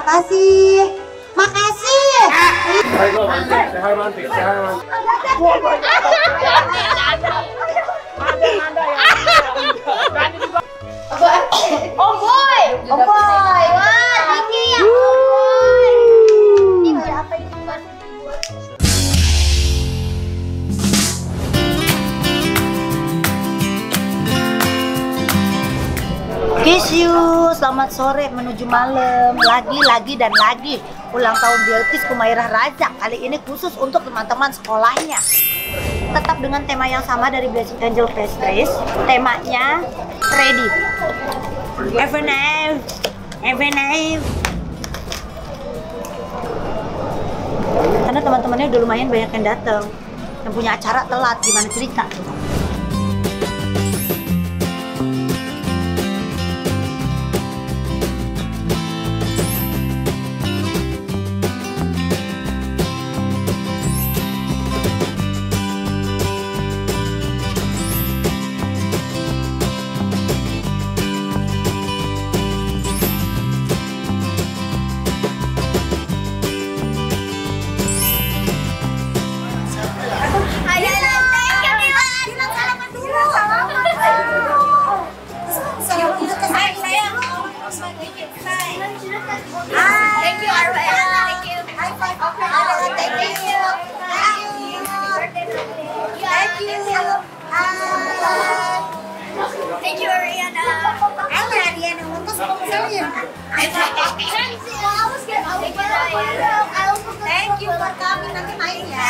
makasih. Makasih. Om Boy. Om Boy. Wah, tinggi ya Om Boy. Ini ada apa ini? Kiss you, selamat sore menuju malam. Lagi dan lagi ulang tahun Bilqis Kumairah Raza. Kali ini khusus untuk teman-teman sekolahnya. Tetap dengan tema yang sama dari Blessing Angel Pastries. Temanya ready. Have a nice. Karena teman-temannya udah lumayan banyak yang datang. Yang punya acara telat, gimana cerita? Thank you for coming, nanti main ya.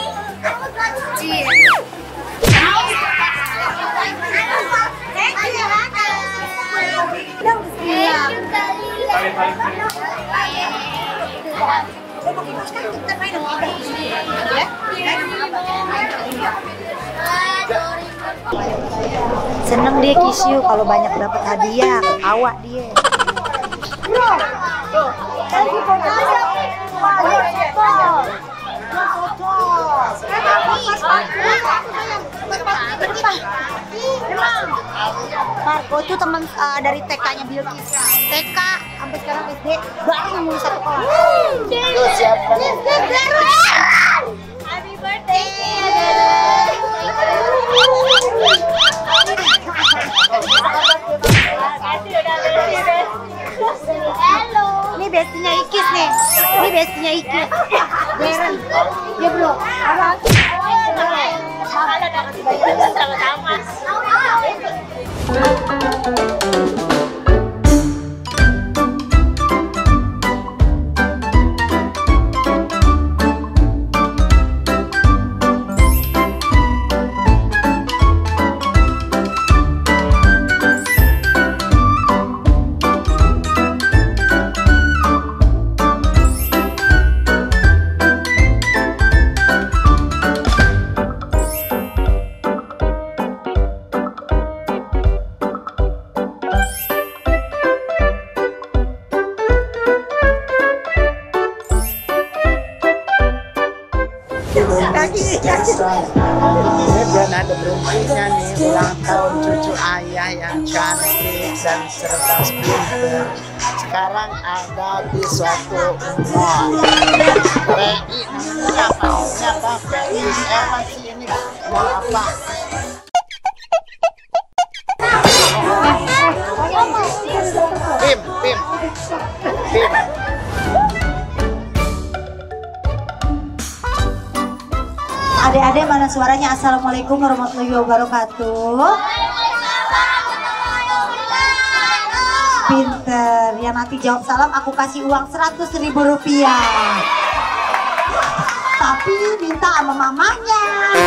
Seneng dia kiss you kalau banyak dapat hadiah, ketawa dia. Marco itu teman dari TK-nya Bilqis. TK sampai sekarang SD baru nemu satu kelas. Happy birthday. Halo. Ini bestinya Ikis nih. Ini bestinya Ikis. Deren. Dia belum. Ini dan ada berhentinya nih ulang tahun cucu ayah yang cantik dan cerdas pintar. Sekarang ada di suatu mall. Rei namanya apa? Masih ini mau apa? Tim. Adik-adik mana suaranya? Assalamualaikum warahmatullahi wabarakatuh. Pinter. Yang nanti jawab salam aku kasih uang 100.000 rupiah. Tapi minta sama mamanya.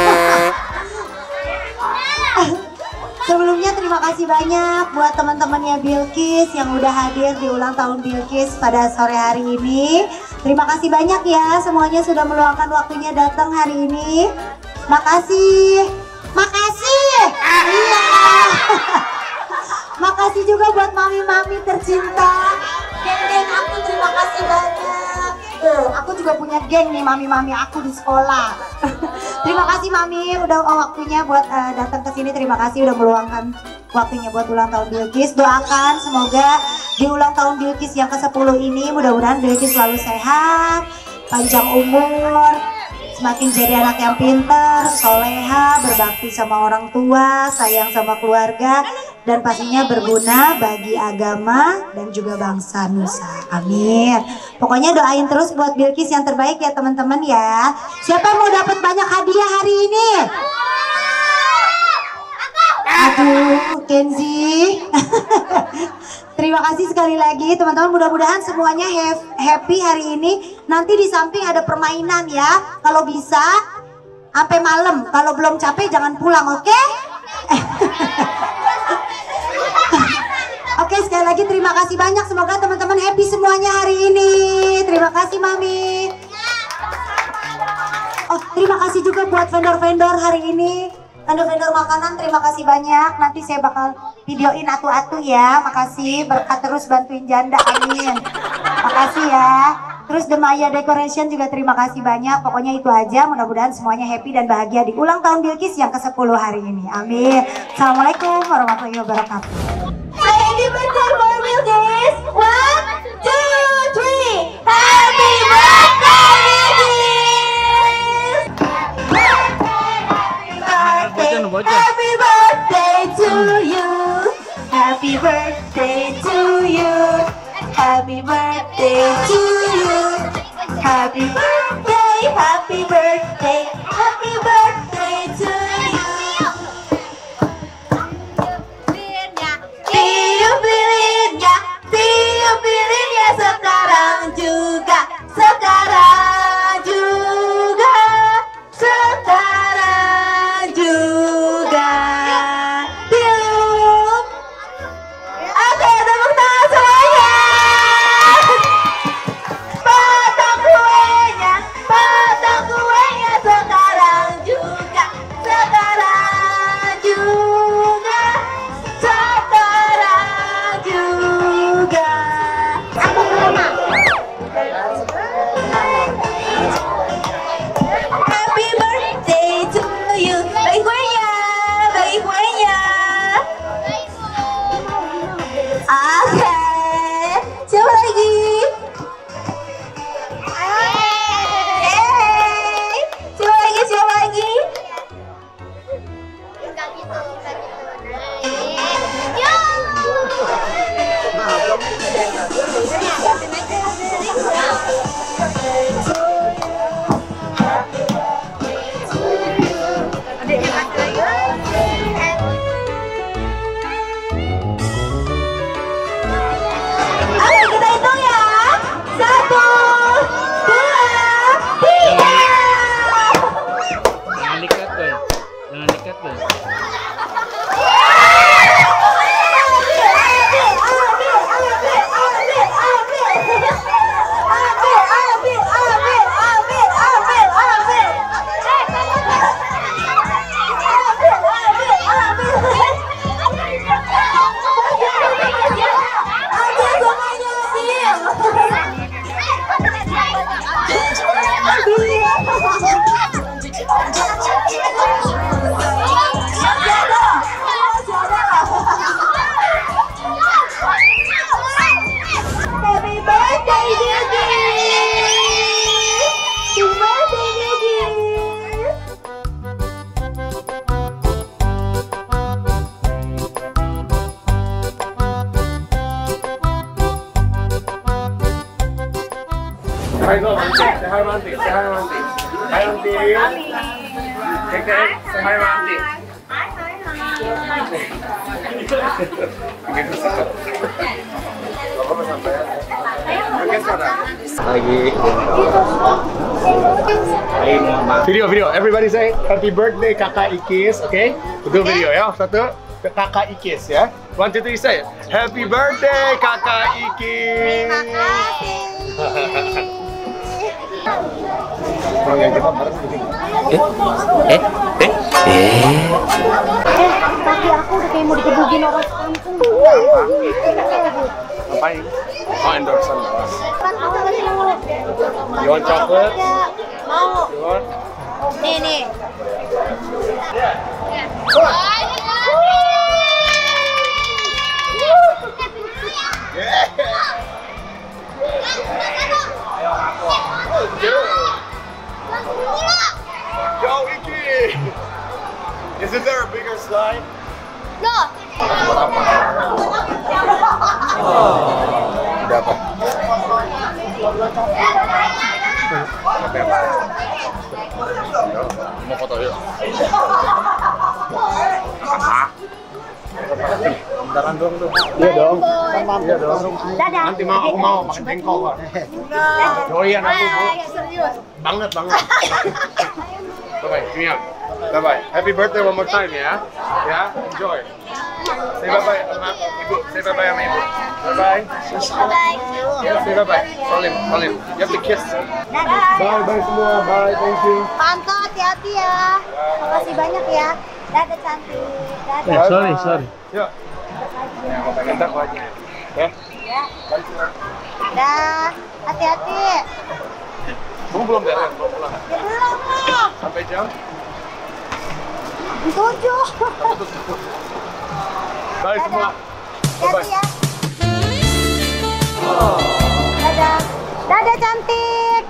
Sebelumnya terima kasih banyak buat teman-temannya Bilqis yang udah hadir di ulang tahun Bilqis pada sore hari ini. Terima kasih banyak ya semuanya sudah meluangkan waktunya datang hari ini. Makasih. Iya. Makasih juga buat mami-mami tercinta. Geng-geng aku terima kasih banyak. Aku juga punya geng nih mami-mami aku di sekolah. Terima kasih Mami udah waktunya buat datang ke sini. Terima kasih udah meluangkan waktunya buat ulang tahun Bilqis. Doakan semoga di ulang tahun Bilqis yang ke-10 ini mudah-mudahan Bilqis selalu sehat, panjang umur, semakin jadi anak yang pintar, soleha, berbakti sama orang tua, sayang sama keluarga, dan pastinya berguna bagi agama dan juga bangsa Nusa. Amin. Pokoknya doain terus buat Bilqis yang terbaik ya teman-teman ya. Siapa yang mau dapat banyak hadiah hari ini? Aduh, Kenzi. Terima kasih sekali lagi teman-teman. Mudah-mudahan semuanya happy hari ini. Nanti di samping ada permainan ya. Kalau bisa sampai malam. Kalau belum capek jangan pulang, oke? Oke, sekali lagi terima kasih banyak. Semoga teman-teman happy semuanya hari ini. Terima kasih Mami. Oh, terima kasih juga buat vendor-vendor hari ini. Vendor-vendor makanan terima kasih banyak. Nanti saya bakal videoin atu-atu ya. Makasih, berkat terus bantuin janda, amin. Makasih ya. Terus The Maya Decoration juga terima kasih banyak. Pokoknya itu aja, mudah-mudahan semuanya happy dan bahagia di ulang tahun Bilqis yang ke-10 hari ini. Amin. Assalamualaikum warahmatullahi wabarakatuh. Happy birthday for Bilqis. 1, 2, 3. Happy birthday Bilqis. Happy birthday to you. Happy birthday to you. Happy birthday to you. Happy birthday, happy birthday, happy birthday to you. Tiup lilinnya, tiup lilinnya sekarang juga, sekarang juga, sekarang juga. Tiup. Oke, tepuk tangan semuanya. Potong kuenya sekarang juga, sekarang juga, sekarang juga. Aku mama. Happy birthday to you. Bagi kuenya, bagi kuenya. Oke, siapa lagi? Siapa lagi? Oke, kita hitung ya. 1, 2, 3. Jangan dekat boy, jangan dekat boy. Happy birthday, Bilqis! Happy birthday, Bilqis! Hi, go, Auntie. Say hi, Auntie. Say hi, Auntie. Hi, Auntie. Take the egg. Say hi, Auntie. Video. Everybody say happy birthday Kakak Ikis, okay? Do video ya. Satu, Kakak Ikis ya. 1, 2, 3 say happy birthday Kakak Ikis. Kaki aku udah kayak mau dikebukin orang kampung. Ngapain? Oh, endorsean doang. You want chocolate? Mau. You want? Nih. Go Iki! Isn't there a bigger slide? No. Ada apa? Mau foto yuk. Bentaran dong tuh. Iya dong. Iya dong. Dadah. Nanti aku mau makan jengkol, Pak. Doyan aku, Bu. Serius. Banget. Bye-bye, gini ya. Bye-bye. Happy birthday one more time ya. Ya, enjoy. Say bye-bye sama Ibu. Say bye-bye sama Ibu. Bye-bye. Ya, say bye-bye. Salim. You have to kiss. Bye-bye semua. Bye, thank you. Panto, hati-hati ya. Makasih banyak ya. Dadah cantik. Dadah. Sorry. Yuk. Ya, aku pengen tak aja. Ya. Ya. Dah. Hati-hati. Kamu belum beres, belum pulang. Ya belum lah. Sampai jam? 7. Bye semua. Hati-hati ya. Dadah cantik.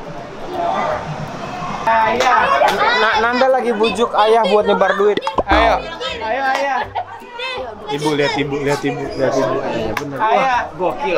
Nanda lagi bujuk ayah buat nyebar duit. Ayo. Ibu lihat ibu. Iya benar. Ayah, gokil.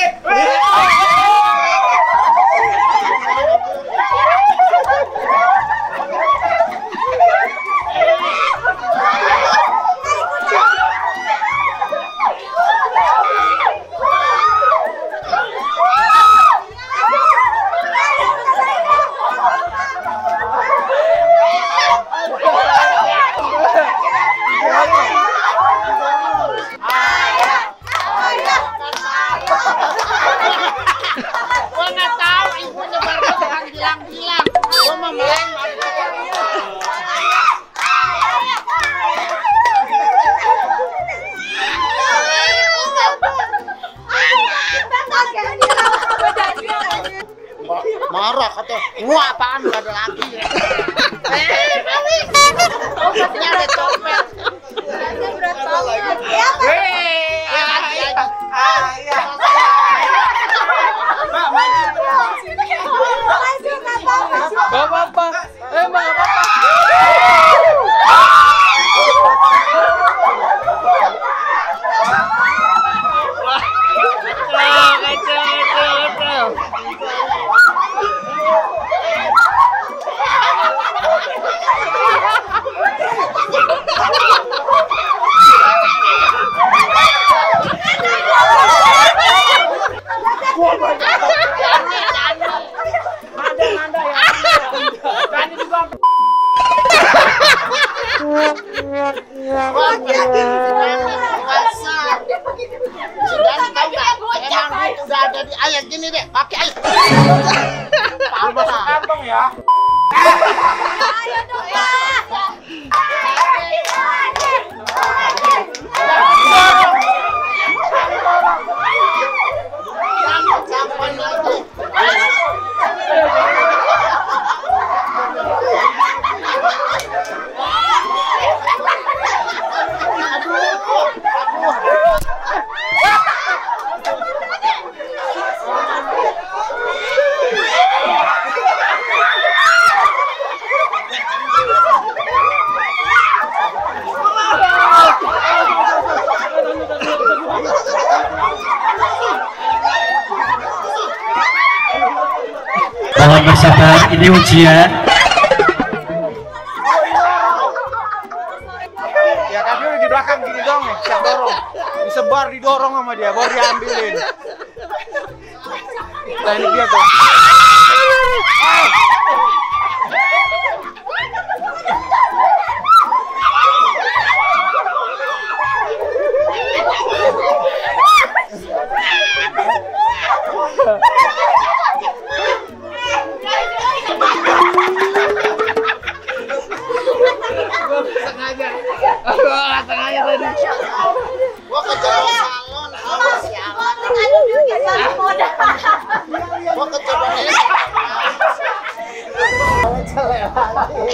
Marah katanya, wah apaan nggak ada lagi ya. Obatnya ada copet. Berat banget. Gak apa-apa. Emang gak apa-apa. Kacau. Sudah tahu nggak? Emang itu udah ada di ayat gini deh, pakai ayat. Kantong ya. Ayo dong ya. Sampai lagi. Mohon bersabar, ini ujian. Ya tapi di belakang gini dong nih, siap dorong. Disebar, didorong sama dia, baru diambilin. Nah ini dia tuh. Sengaja tadi. Gua kecoba salon, sialan. Gua kecoba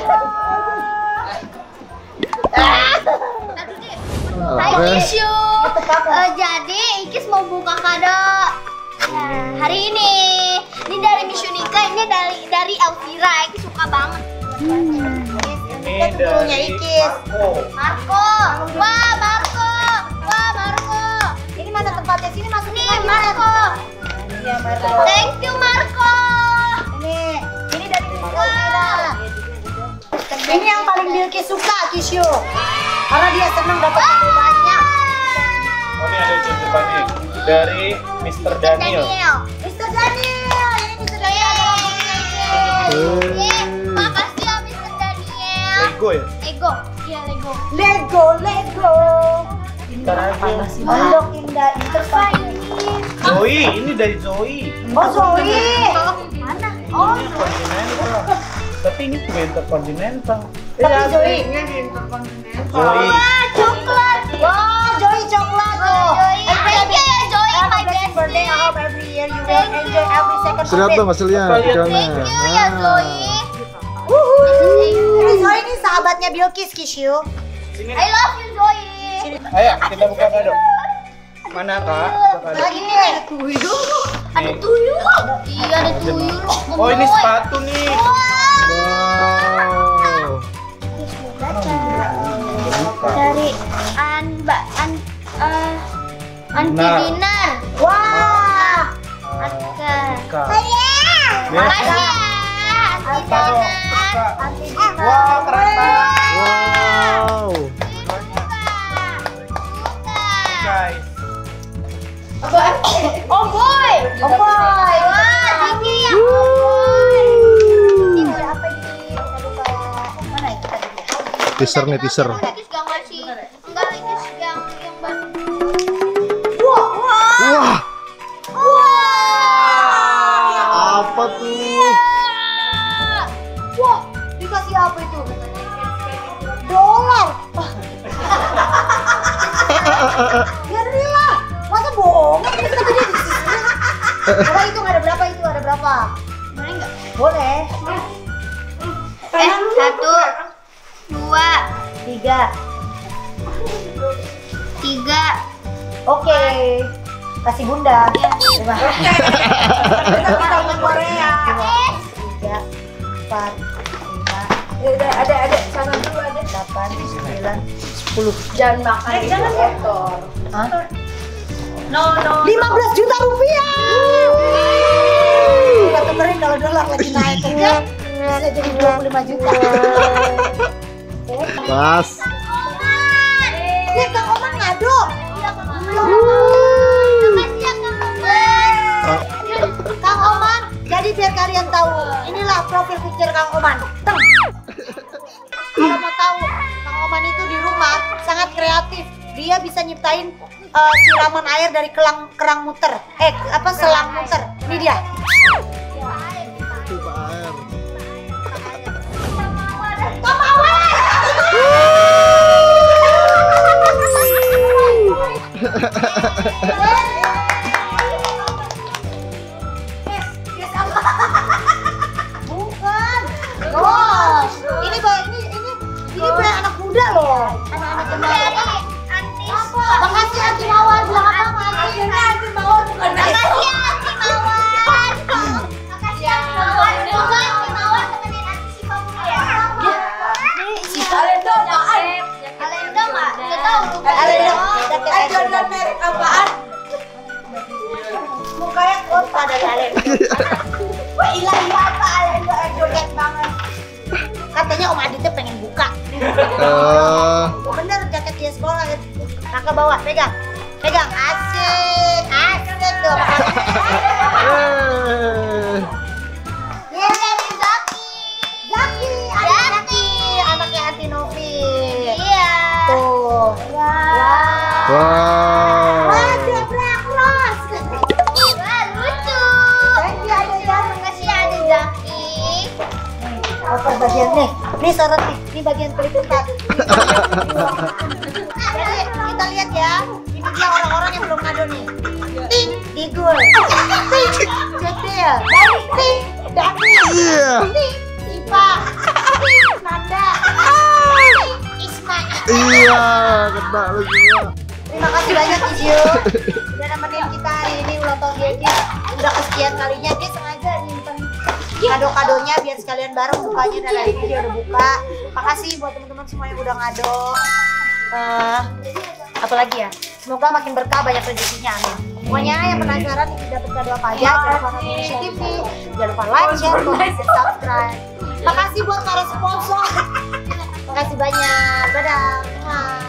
Hai Kisyu. Jadi Ikis mau buka kado. Hari ini dari Miss Yunika, ini dari Elvira. Ikis suka banget. Ini dari Ikis. Marco. Wah, Marco. Wah, Marco. Ini mana tempatnya? Sini masuk Nih, Marco. Iya, Marco. Thank you, Marco. Ini dari Elvira. Ini yang paling Bilkis suka, Kisyu. Karena dia senang dapat kado banyak. Oh, ini ada titipan nih dari Mr. Daniel. Mr. Daniel, ini Mr. Daniel adalah punya Ikis. Makasih ya, Mr. Daniel. Lego ya? Lego. Iya, Lego. Lego. Ntar aja. Untuk Indah Interface. Zoe, ini dari Zoe. Oh, Zoe. Mana? Oh, Ini Continental. Tapi ini juga Intercontinental. tapi Zoe. Zoe. Wah, coklat. Wah, Joy coklat. Joy. Thank you ya, Joy. Have My a blessed birthday. I bestie. hope every year you will enjoy every second Sudah of it. bang hasilnya? Thank Thank you ya, Zoe. Ini Zoe ini sahabatnya Bilkis, Kisyu. Sini. I love you, Zoe. Ayo kita buka kado. Mana kak? Buka kado. Lagi nih. Ada tuyul. Iya, ada tuyul. Oh ini sepatu nih. Wow. Dari Anti Dinar. Wah. Anka. Kak. Makasih ya, Anti Kado. Dinar. Kak. Wah keren banget Wow. guys. Oh boy. Oh boy. Wah, tinggi ya. Oh boy. Ini boleh apa ini? Kita buka. Mana ya kita dulu? Teaser nih teaser. Ikis gak ngasih. Enggak, Ikis yang baru. Wah. Apa tuh? Wah, dikasih apa itu? Dolar. Ya lah, masa bohong? Ini tadi dia di sini. Coba hitung ada berapa itu? Ada berapa? Boleh enggak? Boleh. 1 2 3. 3. Oke. Kasih bunda. Terima kasih. Kita ke Korea. 3, 4, 5. Ada. Sana dulu ada. 8, 9, 10. Jangan makan. Jangan kotor. Hah? No. 15 juta rupiah. Kita tukerin kalau dolar lagi naik kan? Bisa jadi 25 juta. Pas. Dia Kang Oman ngado. Makasih ya, Kang Oman. Kang Oman, jadi biar kalian tahu, inilah profil picture Kang Oman. Teng. Kalau mau tahu, Kang Oman itu di rumah sangat kreatif. Dia bisa nyiptain siraman air dari kerang muter. Selang muter. Ini dia. Bukan. Gosh, ini brand anak muda loh. Anak-anak muda. Makasih Anti Mawar, bilang apa Anti? Anti Mawar bukan. Makasih ya, Anti Mawar. Makasih ya, Anti Mawar. Semoga Anti Mawar temenin Anti si Mawar ya. Si Alendo apaan? Alendo nggak? Nggak tahu. Alendo merek apaan? Mukanya kota dari Alendo. Wah ilahi apa Alendo joget banget. Katanya Om Aditnya pengen buka. Bener jaket dia sekolah. Kakak bawa, pegang. Asik tuh. Ini dari Zaki. Zaki, anaknya Anti Novi. Iya. Tuh. Wow. Ada Brakros. Wah, lucu. Thank you Adek. Makasih ya, Adik Zaki. Apa bagian nih? Nih sorot nih. Ini bagian peliputan. Jadi kita lihat ya. Ini dia orang-orang yang belum ngado nih. Ting, Digul. Ting, Cetil. Ting, Dani. Iya. Ting, Ipa. Ting, Nana. Iya, kena lu semua. Terima kasih banyak Isyu udah nemenin kita hari ini ulang tahun Gigi. Udah kesekian kalinya dia sengaja nyimpen kado-kadonya biar sekalian bareng bukanya dan hari ini dia udah buka. Makasih buat teman-teman semua yang udah ngado. Apalagi ya, semoga makin berkah banyak rezekinya, amin. Pokoknya yang penasaran ingin dapat kado apa aja, jangan lupa nonton Indonesia TV, jangan lupa like, share, komen, dan subscribe. Makasih buat para sponsor. Makasih banyak, dadah.